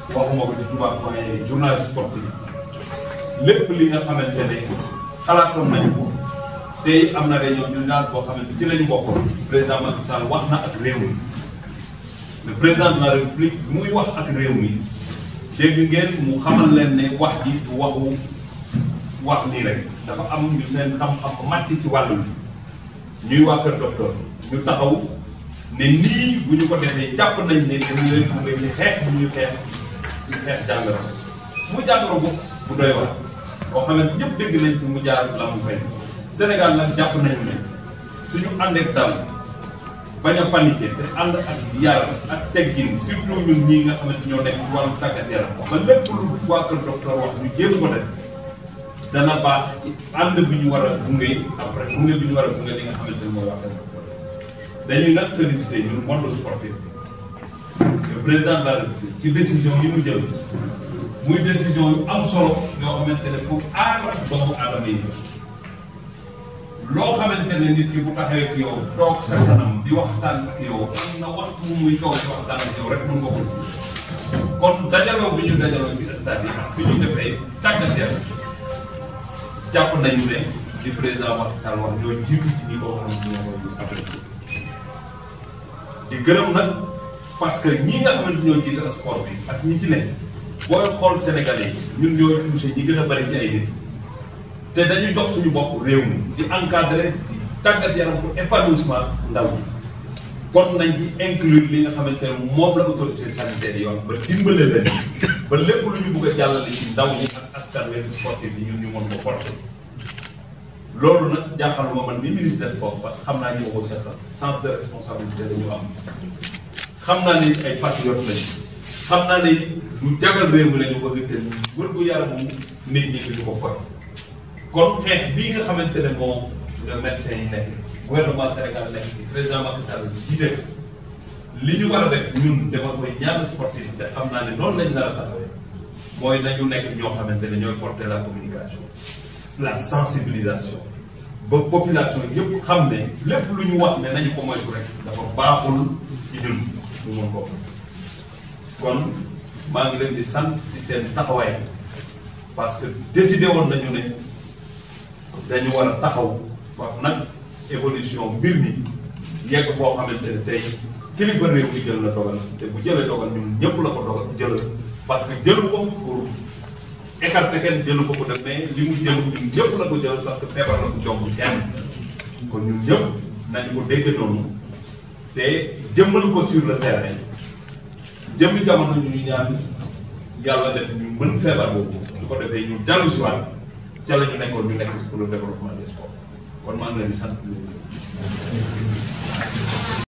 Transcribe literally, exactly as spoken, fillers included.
waxuma ko ci tubaab waaye journaliste sportif lépp li nga xamante ne xalaatoon nañu ko tey am na réunion d'urgence boo xamante ci lañu bokkoon président Macky Sall wax na ak réew mi le président de la république bi muy wax ak réew mi dégg ngeen mu xamal leen ne wax ji du waxu wax nii rek dafa am ñu seen xam-xam màcc ci wàllu bi ñuy waa kër docteur ñu taxaw ne nii bu ñu ko defee jàpp nañ ne dañu leen fu ci xeex bu ñu xeex ñu xeex jàngoro mu jàngoro bu bu doy waar boo xamante ñëpp dégg nañ fi mu jaar la mu fay Sénégal nag jàpp nañu ne suñu ànd ak dal bañ a paniqué te ànd ak yar ak teggin surtout ñun ñii nga xamante ñoo nekk ci wàllu tàggat yaram ba lépp lu waa kër docteur wax ñu jéem ko def dana baax ci ànd bi ñu war a gunge après gunge bi ñu war a gunge li nga xamante ne mooy waa kër docteur dañuy nag félicité ñun monde sportif le président de la République ci décision yi mu jël muy décision yu am solo yoo xamante ne pour aar doomu aadama yi loo xamante ne nit ki bu taxawee ak yow toog sa kanam di waxtaan ak yow am na waxtu muy toog di waxtaan ak yow rek mën nga ko kon dajaloo bi ñu dajaloo ci stade yi ak fi ñu defee tàggat yaram jàpp nañu ne di président Macky Sall wax ñoo jiitu ci ñi ko xam ne ñoo koy apprécié di gërëm nag parce que ñi nga xamante ñoo jiite sport bi ak ñi ci ne booy xool Sénégalais yi ñun ñoo touché ñi gën a bari ci ay nit te dañuy jox suñu bopp réew mi di encadrer di tàggat yaram pour épanouissement ndaw ñi kon nañ ci inclure li nga xamante ne moom la autorité sanitaire yi wax ba dimbale leen ba lépp lu ñu bëgg a jàllale ci ndaw ñi ak askan wi sportif yi ñun ñu mën ko porter loolu nag jaaxaluma man mi ministre des sports parce que xam naa ñu ko seetal sens de responsabilité dañu am xam naa ni ay patriotes lañu xam naa ne lu jagal réew mi lañu bëgg te wër gu yaramu nit ñi duñu ko foy kon xeex bii nga xamante ne moom le médecin yi nekk gouvernement Sénégal nekk ci président Macky Sall jiite li ñu war a def ñun dama koy ñaan sportif te xam naa ne noonu lañ nar a taxawee mooy nañu nekk ñoo xamante ne ñooy porter la communication la sensibilisation ba population yëpp xam ne lépp lu ñu wax ne nañu ko moytu rek dafa baaxul ci ñun ñu mën ko kon maa ngi leen di sant ci seen taxawaay parce que décidé woon nañu ne dañu war a taxaw wax nag évolution mbir mi yegg foo xamante ne tey kilifa réew mi jël na dogal te bu jëlee dogal ñun ñëpp la ko dogal jël parce que jëlu ko pour écarter kenn jëlu ko ko def mais li mu jël ñun ñëpp la ko jël parce que feebar la ko jomb kenn kon ñun ñëpp nañu ko dégg noonu te jëmmal ko sur le terrain jëmmi jamono ñu ñaan yàlla def ñu mën feebar boobu su ko defee ñu dellu si waat ca la ñu nekkoon ñu nekk pour le développement des sports kon maa ngi leen di sant